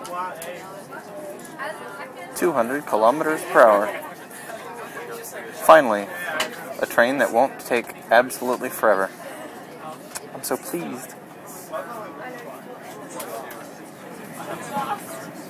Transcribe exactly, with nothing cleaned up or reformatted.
two hundred kilometers per hour. Finally, a train that won't take absolutely forever. I'm so pleased.